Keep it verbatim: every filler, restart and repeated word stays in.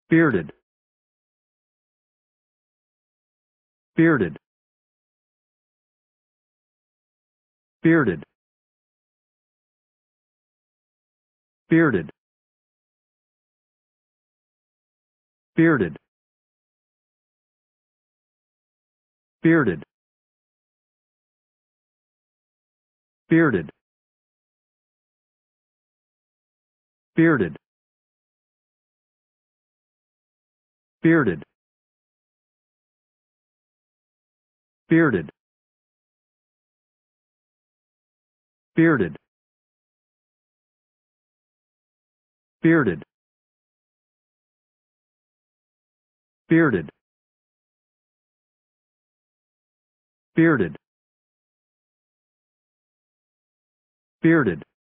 bearded, bearded, bearded, bearded, bearded, bearded, bearded, bearded, bearded, bearded, bearded, bearded, bearded, bearded, bearded,